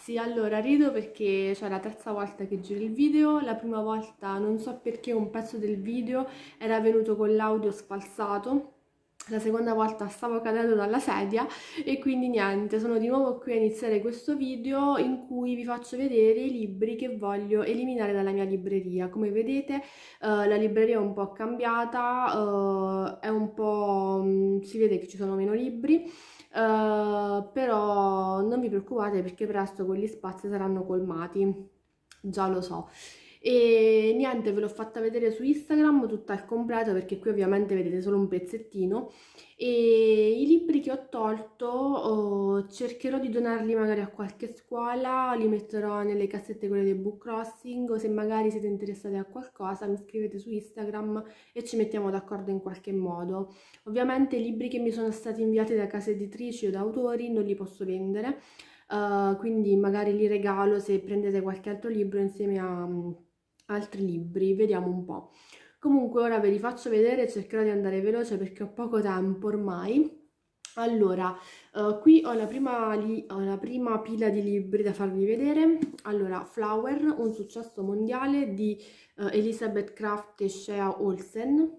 Sì, allora rido perché c'è la terza volta che giro il video. La prima volta non so perché un pezzo del video era venuto con l'audio sfalsato. La seconda volta stavo cadendo dalla sedia e quindi niente, sono di nuovo qui a iniziare questo video in cui vi faccio vedere i libri che voglio eliminare dalla mia libreria. Come vedete, la libreria è un po' cambiata, è un po', si vede che ci sono meno libri. Però non vi preoccupate perché presto quegli spazi saranno colmati, già lo so. E niente, ve l'ho fatta vedere su Instagram tutta al completo perché qui ovviamente vedete solo un pezzettino. E i libri che ho tolto cercherò di donarli magari a qualche scuola, li metterò nelle cassette quelle del book crossing, o se magari siete interessati a qualcosa mi scrivete su Instagram e ci mettiamo d'accordo in qualche modo. Ovviamente i libri che mi sono stati inviati da case editrici o da autori non li posso vendere, quindi magari li regalo se prendete qualche altro libro insieme a altri libri, vediamo un po'. Comunque ora ve li faccio vedere, cercherò di andare veloce perché ho poco tempo ormai. Allora, qui ho ho la prima pila di libri da farvi vedere. Allora, Flower, un successo mondiale di Elizabeth Craft e Shea Olsen.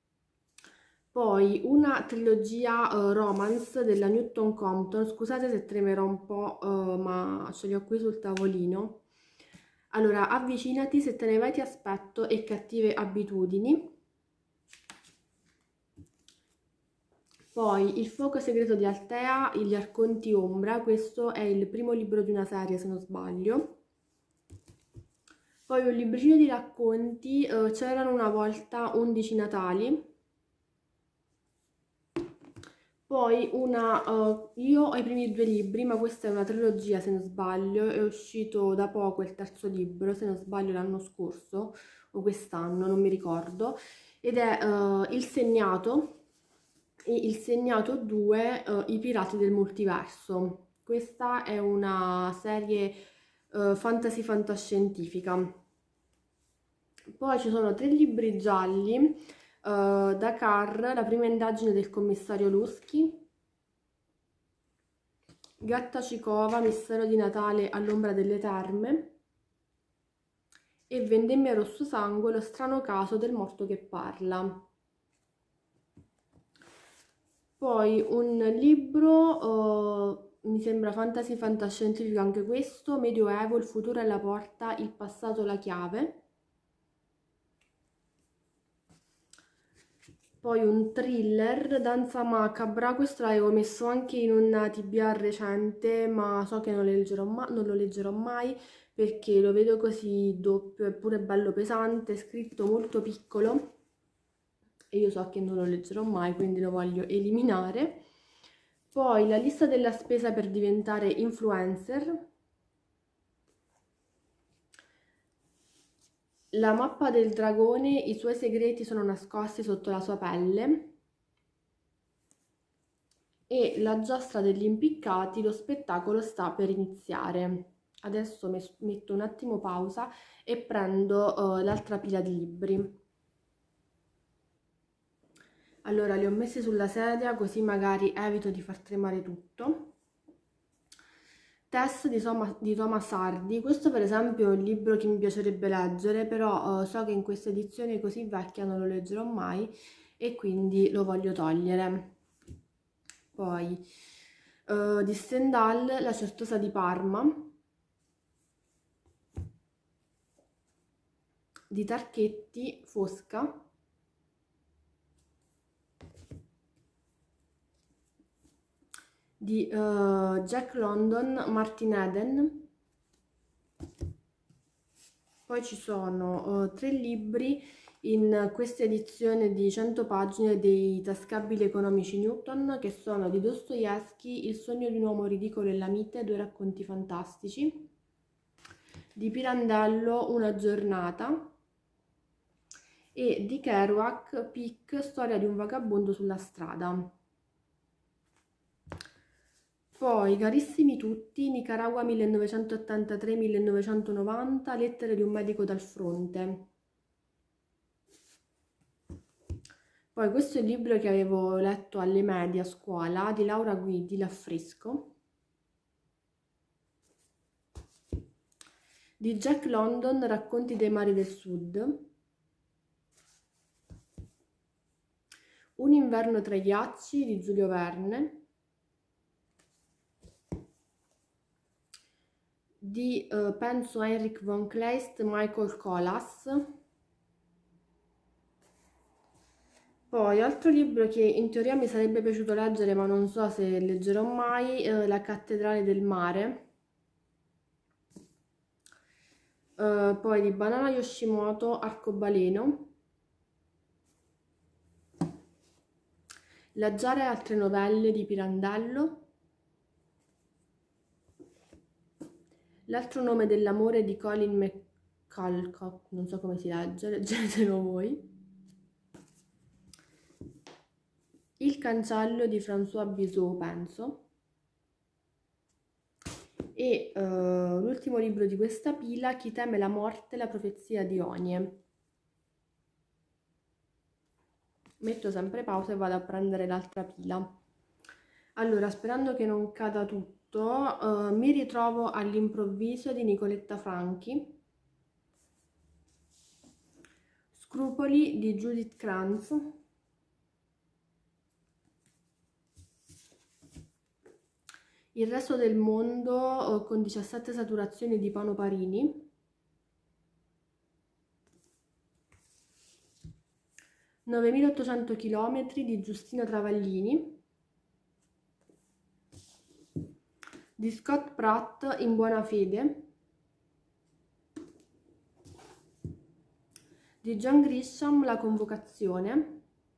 Poi una trilogia romance della Newton Compton, scusate se tremerò un po', ma ce li ho qui sul tavolino. Allora, Avvicinati, Se te ne vai ti aspetto e Cattive abitudini. Poi Il fuoco segreto di Altea, Gli Arconti Ombra, questo è il primo libro di una serie se non sbaglio. Poi un libricino di racconti, C'erano una volta 11 Natali. Poi io ho i primi due libri, ma questa è una trilogia se non sbaglio, è uscito da poco il terzo libro, se non sbaglio l'anno scorso o quest'anno, non mi ricordo, ed è Il Segnato e Il Segnato 2, I Pirati del Multiverso. Questa è una serie fantasy fantascientifica. Poi ci sono tre libri gialli. Dakar, La prima indagine del commissario Luschi, Gatta Cicova, Mistero di Natale all'ombra delle terme e Vendemmia Rosso Sangue, lo strano caso del morto che parla. Poi un libro, mi sembra fantasy fantascientifico anche questo, Medioevo, il futuro è la porta, il passato la chiave. Poi un thriller, Danza macabra, questo l'avevo messo anche in una TBA recente, ma so che non lo leggerò mai perché lo vedo così doppio, è pure bello pesante, è scritto molto piccolo e io so che non lo leggerò mai, quindi lo voglio eliminare. Poi La lista della spesa per diventare influencer. La mappa del dragone, i suoi segreti sono nascosti sotto la sua pelle. E La giostra degli impiccati, lo spettacolo sta per iniziare. Adesso metto un attimo pausa e prendo l'altra pila di libri. Allora li ho messi sulla sedia così magari evito di far tremare tutto. Test di Thomas Hardy, questo per esempio è un libro che mi piacerebbe leggere, però so che in questa edizione così vecchia non lo leggerò mai e quindi lo voglio togliere. Poi di Stendhal, La certosa di Parma, di Tarchetti, Fosca, di Jack London, Martin Eden. Poi ci sono tre libri in questa edizione di 100 pagine dei tascabili economici Newton, che sono di Dostoevsky, Il sogno di un uomo ridicolo e la mite, due racconti fantastici, di Pirandello, Una giornata, e di Kerouac, Pic, storia di un vagabondo sulla strada. Poi, Carissimi tutti, Nicaragua 1983-1990, lettere di un medico dal fronte. Poi questo è il libro che avevo letto alle medie a scuola, di Laura Guidi, L'affresco. di Jack London, Racconti dei mari del sud, Un inverno tra i ghiacci di Giulio Verne, di penso Heinrich von Kleist, Michael Colas. Poi altro libro che in teoria mi sarebbe piaciuto leggere ma non so se leggerò mai, La cattedrale del mare. Poi di Banana Yoshimoto, Arcobaleno, La Giara e altre novelle di Pirandello, L'altro nome dell'amore di Colin McCulloch, non so come si legge, leggetelo voi, Il cancello di François Bizot, penso, e l'ultimo libro di questa pila, Chi teme la morte, la profezia di Onie. Metto sempre pausa e vado a prendere l'altra pila. Allora, sperando che non cada tutto, mi ritrovo all'improvviso di Nicoletta Franchi, Scrupoli di Judith Krantz, Il resto del mondo con 17 saturazioni di Pano Parini, «9800 chilometri» di Giustina Travaglini, di Scott Pratt, In buona fede, di John Grisham, La convocazione,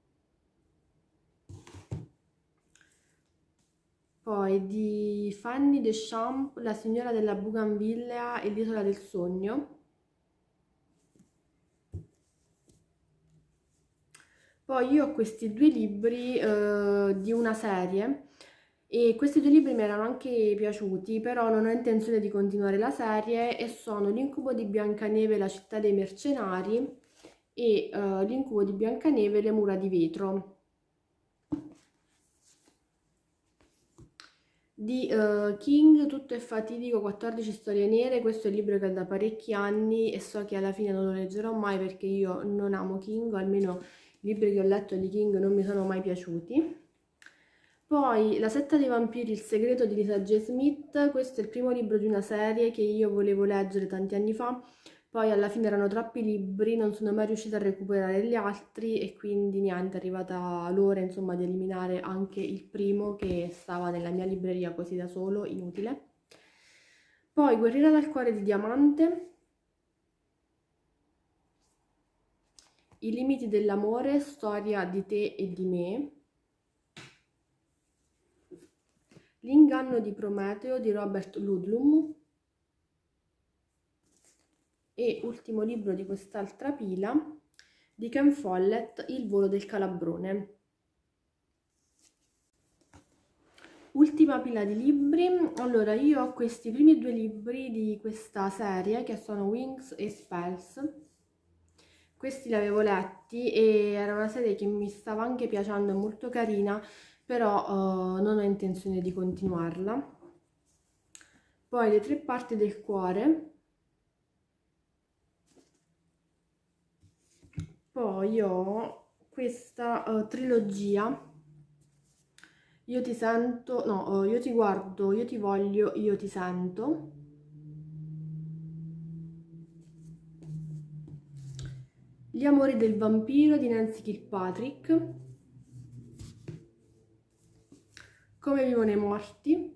poi di Fanny Deschamps, La signora della Bougainvillea e l'Isola del sogno, poi io ho questi due libri di una serie e questi due libri mi erano anche piaciuti, però non ho intenzione di continuare la serie, e sono L'incubo di Biancaneve, La città dei mercenari e L'incubo di Biancaneve, Le mura di vetro. Di King, Tutto è fatidico, 14 storie nere. Questo è il libro che ho da parecchi anni e so che alla fine non lo leggerò mai perché io non amo King, o almeno i libri che ho letto di King non mi sono mai piaciuti. Poi La setta dei vampiri, il segreto di Lisa J. Smith. Questo è il primo libro di una serie che io volevo leggere tanti anni fa, poi alla fine erano troppi libri, non sono mai riuscita a recuperare gli altri e quindi niente, è arrivata l'ora insomma di eliminare anche il primo che stava nella mia libreria così da solo, inutile. Poi Guerriera dal cuore di diamante, I limiti dell'amore, storia di te e di me, L'inganno di Prometeo di Robert Ludlum, e ultimo libro di quest'altra pila di Ken Follett, Il volo del calabrone. Ultima pila di libri. Allora, io ho questi primi due libri di questa serie che sono Wings e Spells. Questi li avevo letti e era una serie che mi stava anche piacendo, è molto carina, però non ho intenzione di continuarla. Poi Le tre parti del cuore. Poi ho questa trilogia, Io ti sento, no, Io ti guardo, io ti voglio, io ti sento. Gli amori del vampiro di Nancy Kilpatrick. Come vivono i morti.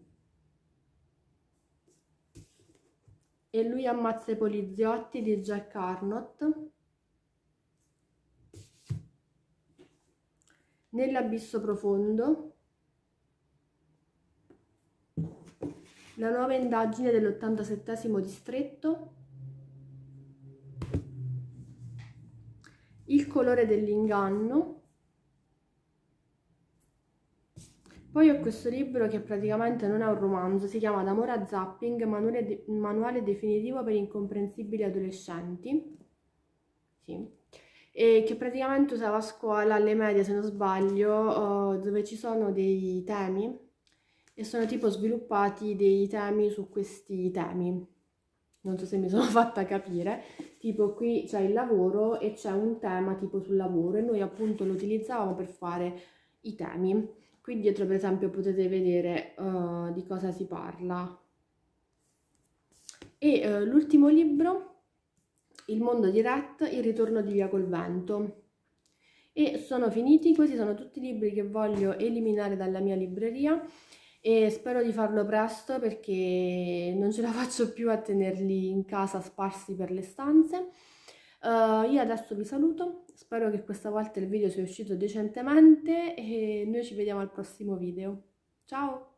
E lui ammazza i poliziotti di Jack Arnott. Nell'abisso profondo. La nuova indagine dell'87° distretto. Il colore dell'inganno. Poi ho questo libro che praticamente non è un romanzo, si chiama D'amore a zapping, manuale definitivo per incomprensibili adolescenti. Sì. E che praticamente usava a scuola, alle medie se non sbaglio, dove ci sono dei temi e sono tipo sviluppati dei temi su questi temi. non so se mi sono fatta capire, tipo qui c'è il lavoro e c'è un tema tipo sul lavoro e noi appunto lo utilizzavamo per fare i temi. Qui dietro per esempio potete vedere di cosa si parla. E l'ultimo libro, Il mondo di Rhett, Il ritorno di Via col vento. E sono finiti, questi sono tutti i libri che voglio eliminare dalla mia libreria e spero di farlo presto perché non ce la faccio più a tenerli in casa sparsi per le stanze. Io adesso vi saluto, spero che questa volta il video sia uscito decentemente e noi ci vediamo al prossimo video. Ciao!